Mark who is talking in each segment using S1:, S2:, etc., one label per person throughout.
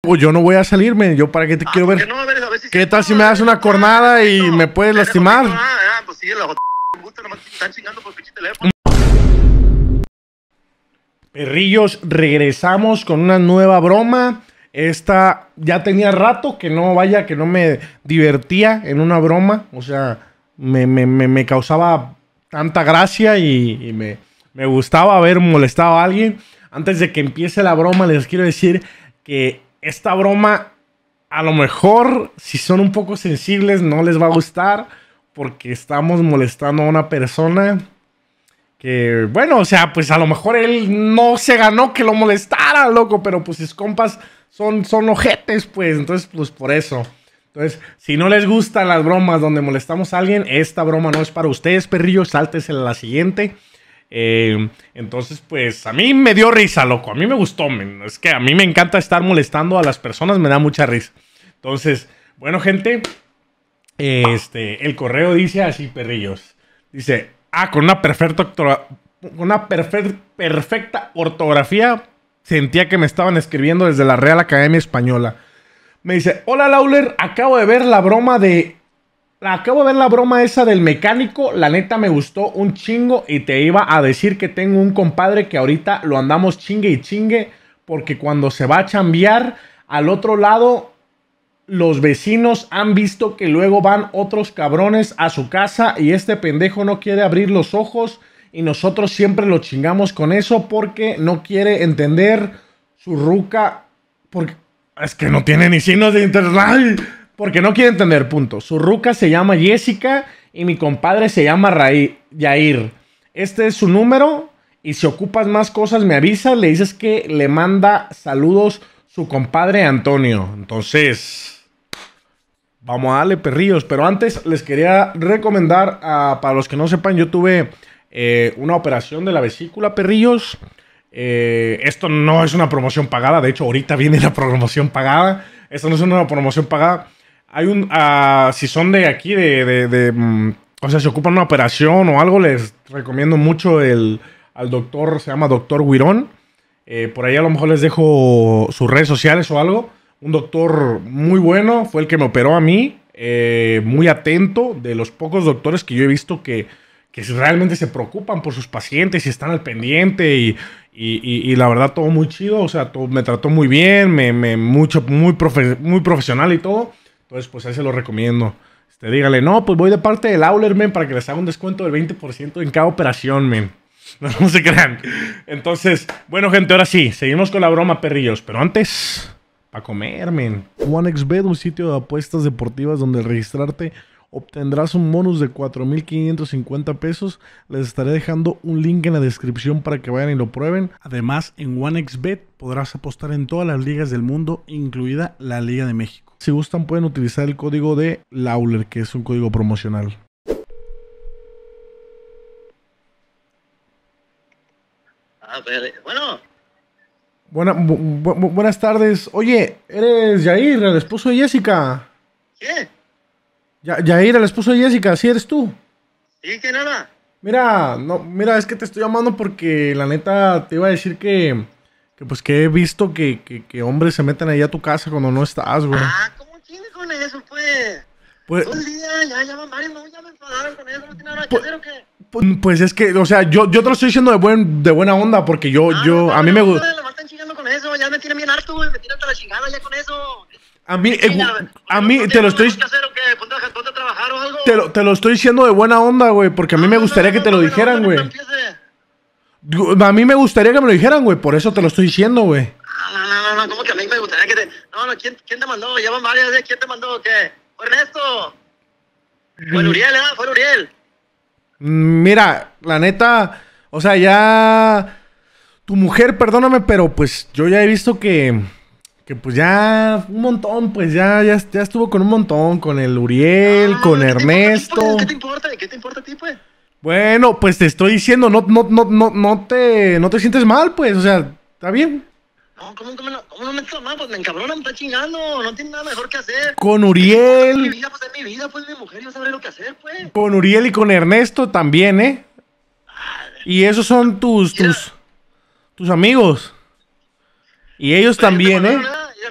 S1: pues yo no voy a salirme. ¿Yo para qué te quiero ver?
S2: No, a ver si
S1: ¿Qué tal si me das una cornada y me puedes lastimar?
S2: Pues sí, la puta, nomás te están chingando por pinche teléfono.
S1: Perrillos, regresamos con una nueva broma. Esta ya tenía rato que no me divertía en una broma. O sea, me causaba tanta gracia y me gustaba haber molestado a alguien. Antes de que empiece la broma, les quiero decir que esta broma, a lo mejor, si son un poco sensibles, no les va a gustar. Porque estamos molestando a una persona que, bueno, o sea, pues a lo mejor él no se ganó que lo molestara, loco. Pero pues sus compas son ojetes, pues. Entonces, pues por eso. Entonces, si no les gustan las bromas donde molestamos a alguien, esta broma no es para ustedes, perrillos. Sáltesela a la siguiente. Entonces, pues a mí me dio risa, loco. A mí me gustó, men. Es que a mí me encanta estar molestando a las personas. Me da mucha risa. Entonces, bueno, gente. El correo dice así, perrillos. Dice, con una perfecta ortografía. Sentía que me estaban escribiendo desde la Real Academia Española. Me dice, hola Lawler, acabo de ver la broma esa del mecánico. La neta me gustó un chingo y te iba a decir que tengo un compadre que ahorita lo andamos chingue y chingue porque cuando se va a chambear al otro lado, los vecinos han visto que luego van otros cabrones a su casa y este pendejo no quiere abrir los ojos y nosotros siempre lo chingamos con eso porque no quiere entender su ruca. Porque es que no tiene ni signos de internet. Porque no quiere entender, punto. Su ruca se llama Jessica y mi compadre se llama Yair. Este es su número y si ocupas más cosas me avisas. Le dices que le manda saludos su compadre Antonio. Entonces, vamos a darle, perrillos. Pero antes les quería recomendar, para los que no sepan, yo tuve una operación de la vesícula, perrillos. Esto no es una promoción pagada. De hecho, ahorita viene la promoción pagada. Esto no es una promoción pagada. Hay si son de aquí, o sea, si ocupan una operación o algo, les recomiendo mucho al doctor, se llama Doctor Huirón. Por ahí a lo mejor les dejo sus redes sociales o algo. Un doctor muy bueno, fue el que me operó a mí. Muy atento, de los pocos doctores que yo he visto que realmente se preocupan por sus pacientes y están al pendiente y la verdad todo muy chido. O sea, me trató muy bien, muy profesional y todo. Entonces, pues ahí se lo recomiendo. Dígale, no, pues voy de parte del Lawler, men, para que les haga un descuento del 20% en cada operación, men. No se crean. Entonces, bueno, gente, ahora sí, seguimos con la broma, perrillos. Pero antes, para comer, men. OneXBet, un sitio de apuestas deportivas donde al registrarte obtendrás un bonus de 4,550 pesos. Les estaré dejando un link en la descripción para que vayan y lo prueben. Además, en OneXBet podrás apostar en todas las ligas del mundo, incluida la Liga de México. Si gustan, pueden utilizar el código de Lawler, que es un código promocional. Buenas tardes. Oye, ¿eres Yair, el esposo de Jessica?
S2: ¿Qué?
S1: Yair, el esposo de Jessica, ¿sí eres tú?
S2: ¿Sí? ¿Qué nada?
S1: Mira, es que te estoy llamando porque la neta te iba a decir que pues que he visto que hombres se meten ahí a tu casa cuando no estás, güey.
S2: ¿Cómo tienes con eso, pues? Todo el día, ya van varios, ya me enfadaron con eso, no tiene nada que hacer, ¿o qué?
S1: Pues es que, o sea, yo te lo estoy diciendo de buena onda porque a mí me gusta.
S2: Me están chingando con eso, ya me tienen bien harto, güey, me tiran hasta la chingada ya con eso.
S1: A mí te lo estoy...
S2: ¿Ponte a trabajar o algo?
S1: Te lo estoy diciendo de buena onda, güey, porque a mí me gustaría que te lo dijeran, güey. A mí me gustaría que me lo dijeran, güey, por eso te lo estoy diciendo, güey.
S2: No, ¿cómo que a mí me gustaría que te... No, ¿quién te mandó? Ya van varias veces, ¿quién te mandó? ¿Qué? ¿Fue Ernesto? Fue Uriel, ¿eh? Fue Uriel.
S1: Mira, la neta, o sea, ya... Tu mujer, perdóname, pero pues yo ya he visto que pues ya un montón, pues ya estuvo con un montón, con el Uriel, con Ernesto.
S2: ¿Qué te importa? ¿Qué te importa a ti, pues?
S1: Bueno, pues te estoy diciendo, no te sientes mal, pues, o sea, está bien.
S2: No, ¿cómo no me siento mal? Pues me encabrona, me está chingando, no tiene nada mejor que hacer.
S1: Con Uriel.
S2: Mi vida, pues es mi vida, pues mi mujer, yo sabré lo que hacer, pues.
S1: Con Uriel y con Ernesto también, ¿eh? Y esos son tus amigos. Y ellos también, ¿eh?
S2: Yo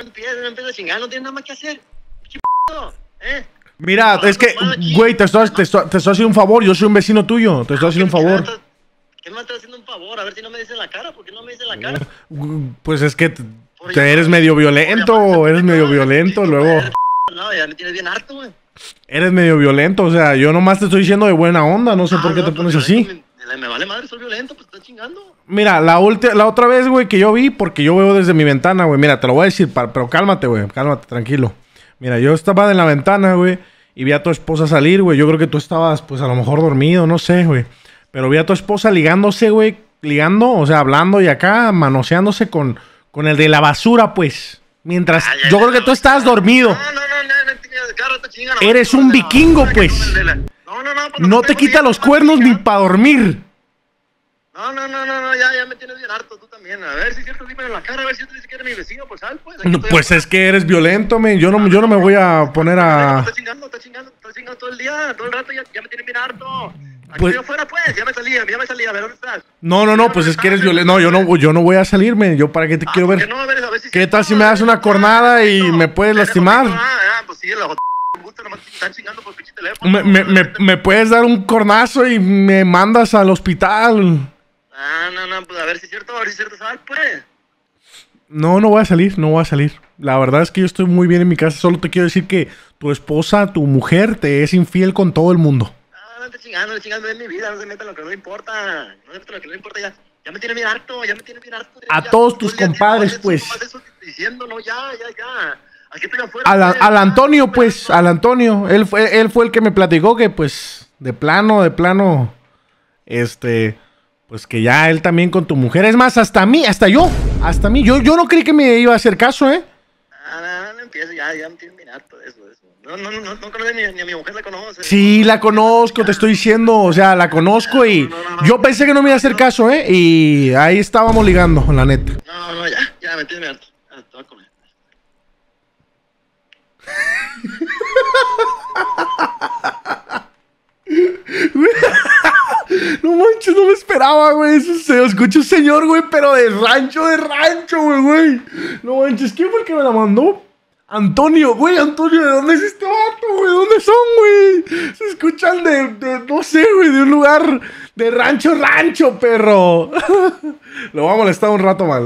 S2: empieces a chingar, no tienes nada más que hacer. ¿Qué ¿eh?
S1: Mira, es que, güey, te estoy haciendo un favor, yo soy un vecino tuyo, te estoy haciendo un favor.
S2: ¿Qué me estás haciendo un favor? A ver si no me dices en la cara, ¿por qué no me dices en la cara?
S1: Pues es que eres medio violento, luego...
S2: No, ya me tienes bien harto, güey.
S1: Eres medio violento, o sea, yo nomás te estoy diciendo de buena onda, no sé por qué te pones así.
S2: Me vale madre, soy violento, pues estás chingando.
S1: Mira, la otra vez, güey, que yo vi, porque yo veo desde mi ventana, güey, mira, te lo voy a decir, pero cálmate, güey, cálmate, tranquilo. Mira, yo estaba en la ventana, güey, y vi a tu esposa salir, güey, yo creo que tú estabas, pues, a lo mejor dormido, no sé, güey. Pero vi a tu esposa ligándose, güey, o sea, hablando y acá, manoseándose con el de la basura, pues. Mientras, yo creo que tú estabas dormido.
S2: No,
S1: Eres un vikingo, pues. No te quita los cuernos ni para dormir.
S2: No, ya me tienes bien harto, tú también. A ver si es cierto, dime en la cara, a ver si te dice que eres mi vecino, pues sal, pues.
S1: Pues es que eres violento, men. Yo no me voy a poner a...
S2: Estás chingando todo el día, todo el rato, ya me tienes bien harto. Aquí
S1: Pues...
S2: yo afuera, pues, ya me salía, a ver, ¿dónde estás?
S1: No, pues es que eres violento. No, yo no voy a salirme. Yo para qué te quiero ver. ¿Qué tal si me das una cornada y me puedes lastimar?
S2: Pues sí, la gusta, nomás están chingando por pinche teléfono.
S1: Me puedes dar un cornazo y me mandas al hospital.
S2: No, pues a ver si es cierto, ¿sabes? Pues.
S1: No voy a salir. La verdad es que yo estoy muy bien en mi casa. Solo te quiero decir que tu esposa, tu mujer, te es infiel con todo el mundo.
S2: No te chingando, es mi vida, no se meta en lo que no le importa. No se meta en lo que no le importa, ya me tiene bien harto,
S1: A todos tus compadres, pues.
S2: Diciendo, no, ya. Aquí estoy afuera.
S1: Al Antonio, pues, al Antonio. Él fue el que me platicó que, pues, de plano, pues que ya él también con tu mujer. Es más, hasta mí. Yo no creí que me iba a hacer caso, ¿eh?
S2: No empieces, ya me tienen bien harto de eso. No conoces ni a mi mujer, la conoces.
S1: Sí, la conozco, te estoy diciendo, o sea, la conozco y yo pensé que no me iba a hacer caso, ¿eh? Y ahí estábamos ligando, la neta.
S2: No, ya me tienen bien harto. Te voy a comer.
S1: No manches, no me esperaba, güey. Se escucha un señor, güey, pero de rancho, güey. No manches, ¿quién fue el que me la mandó? Antonio, ¿de dónde es este vato, güey? ¿Dónde son, güey? Se escuchan no sé, güey, de un lugar de rancho, perro. Lo voy a molestar un rato más,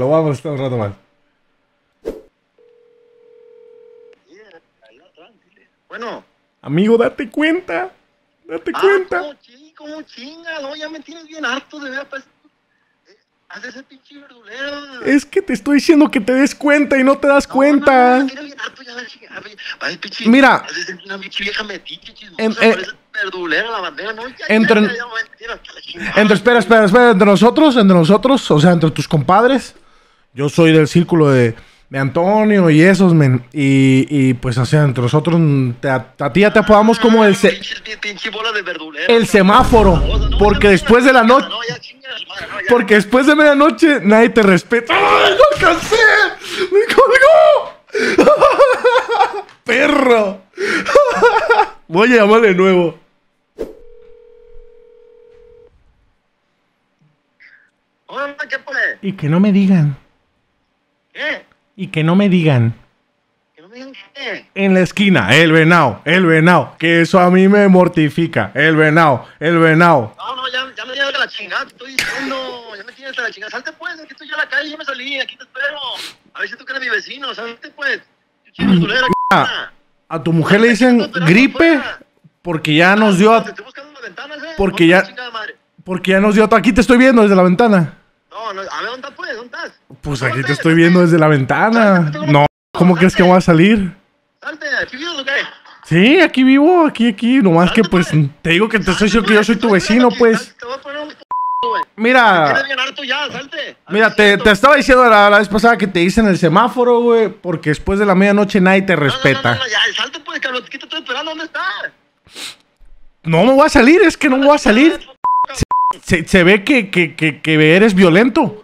S2: Bueno.
S1: Amigo, date cuenta.
S2: ¿Cómo chinga? No, ya me tienes bien harto de ver, pues. Haz ese pinche verdulero.
S1: Es que te estoy diciendo que te des cuenta y no te das cuenta.
S2: No, me tienes bien harto ya la chingada.
S1: Mira.
S2: Haces una pinche vieja metiche, chismosa, parece verdulero, la bandera, no,
S1: espera, entre nosotros, o sea, entre tus compadres. Yo soy del círculo de Antonio y esos, men. Y pues, o sea, entre nosotros, a ti ya te apodamos como el semáforo. Porque después de la noche. Porque después de medianoche nadie te respeta. ¡Ay, no alcancé! ¡Me colgó! ¡Perro! Voy a llamar de nuevo.
S2: ¿Qué puede?
S1: Y que no me digan.
S2: ¿Qué?
S1: Y que no me digan.
S2: ¿Que no me digan qué?
S1: En la esquina, el venado. Que eso a mí me mortifica. El venado.
S2: No, ya me tienes de la chingada, te estoy diciendo. Ya me tienes de la chingada. Salte pues, aquí estoy ya en la calle, ya me salí, aquí te espero. A ver si tú que eres mi vecino, salte pues.
S1: A tu mujer le dicen gripe porque ya nos dio.
S2: Te estoy buscando en las ventanas,
S1: Porque ya nos dio. Aquí te estoy viendo desde la ventana.
S2: No, a ver, ¿dónde estás pues? ¿Dónde estás?
S1: Pues aquí te estoy viendo desde la ventana. No, ¿cómo crees que voy a salir?
S2: Salte, ¿aquí vives o qué?
S1: Sí, aquí vivo, aquí. Nomás que pues te digo que te estoy diciendo que yo soy tu vecino, pues.
S2: Te voy a poner un
S1: Mira. Mira, te estaba diciendo la vez pasada que te dicen el semáforo, güey, porque después de la medianoche nadie te respeta.
S2: No, ya, salte pues, cabrón, ¿qué te estoy esperando? ¿Dónde estás?
S1: No me voy a salir, es que no me voy a salir. Se ve que eres violento.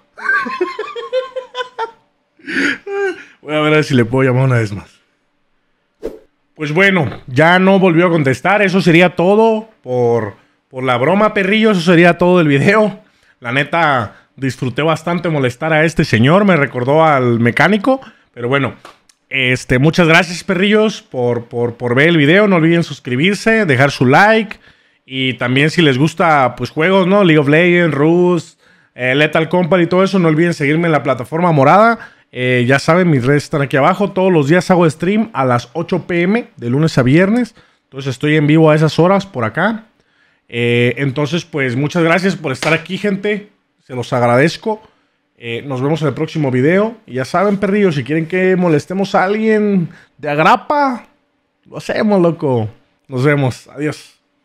S1: Voy a ver si le puedo llamar una vez más. Pues bueno, ya no volvió a contestar. Eso sería todo por la broma, perrillo. Eso sería todo el video. La neta, disfruté bastante molestar a este señor. Me recordó al mecánico. Pero bueno, Muchas gracias, perrillos, por ver el video. No olviden suscribirse, dejar su like. Y también si les gusta, pues, juegos, ¿no? League of Legends, Rust, Lethal Company y todo eso, no olviden seguirme en la plataforma morada. Ya saben, mis redes están aquí abajo. Todos los días hago stream a las 8 p.m. de lunes a viernes. Entonces estoy en vivo a esas horas por acá. Entonces, pues, muchas gracias por estar aquí, gente. Se los agradezco. Nos vemos en el próximo video. Y ya saben, perrillos, si quieren que molestemos a alguien de agrapa, lo hacemos, loco. Nos vemos. Adiós.